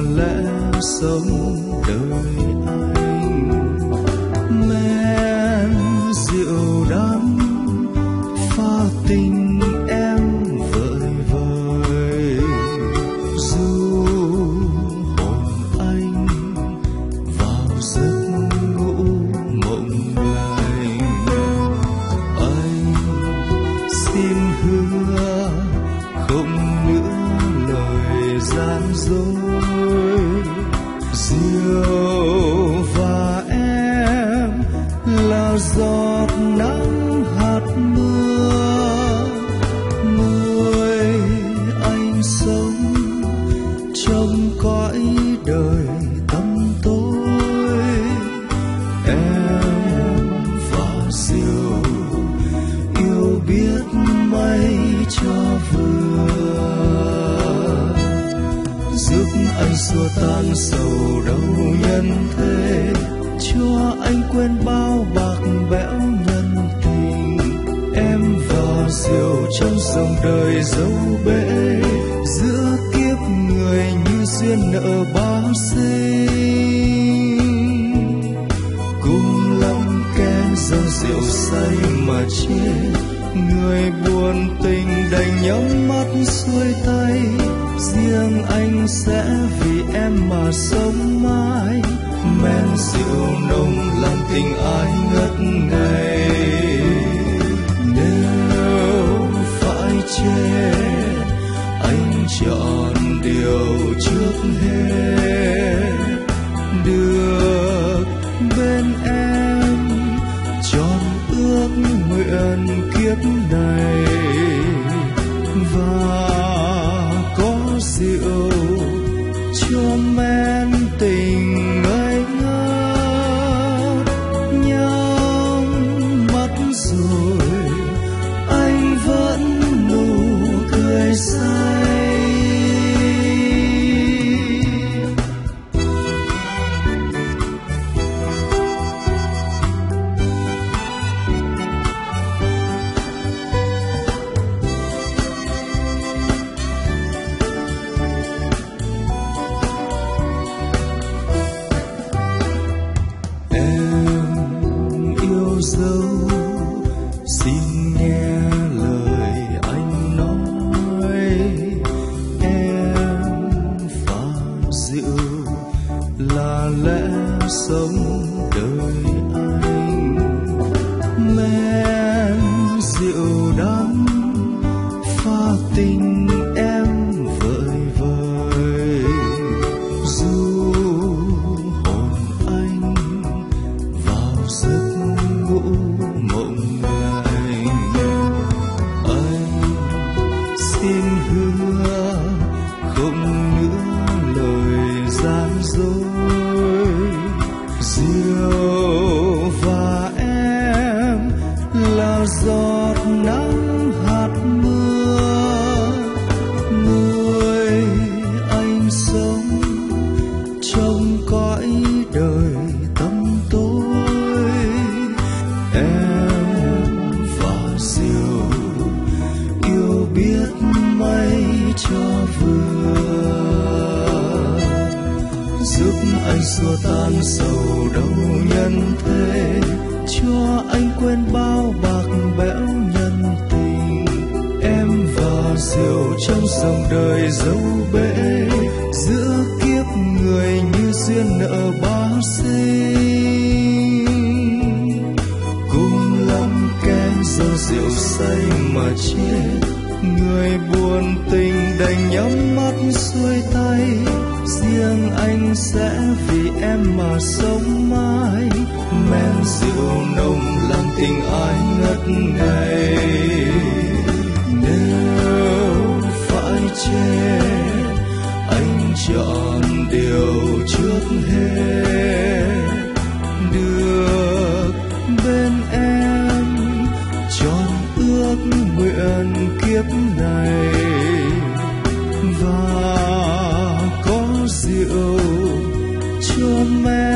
lẽ sống đời anh. Men rượu đắng pha tình em vợi vợi, du hồn anh vào giấc ngủ mộng lành. Anh xin hứa không nữa lời gian dối, rượu và em là giọt nắng hạt mưa, nuôi anh sống trong cõi đời tăm tối. Em và rượu yêu biết mấy cho vừa, giúp anh xua tan sầu đau nhân thế, cho anh quên bao bạc bẽo nhân tình. Em và rượu trong dòng đời dấu bể, giữa kiếp người như duyên nợ bá sinh. Cùng lắm kẻ do rượu say mà chết, người buồn tình đành nhắm mắt xuôi tay. Riêng anh sẽ vì em mà sống mãi, men rượu nồng làm tình ai ngất ngây. Nếu phải chết anh chọn điều trước hết, được bên em tròn ước nguyện kiếp này. Và có rượu cho men tình ngây ngất, nhắm mắt rồi anh vẫn nụ cười say. Dấu xin nghe lời anh nói, em và rượu là lẽ sống đời anh. Men rượu đắng pha tình em vợi vợi, du hồn anh vào giấc mộng lành. Anh xin hứa không nữa lời gian dối, rượu và em là giọt nắng hạt mưa, nuôi anh sống trong cõi đời tăm tối. Em và rượu yêu biết mấy cho vừa, giúp anh xua tan sầu đau nhân thế, cho anh quên bao bạc bẽo nhân tình. Em và rượu trong dòng đời dấu bể, giữa kiếp người như duyên nợ bá sinh. Cùng lắm kẻ do rượu say mà chết, người buồn tình đành nhắm mắt xuôi tay. Riêng anh sẽ vì em mà sống mãi, men rượu nồng làm tình ai ngất ngây. Nếu phải chết anh chọn điều trước hết, được bên em tròn ước nguyện kiếp này. Và có rượu cho men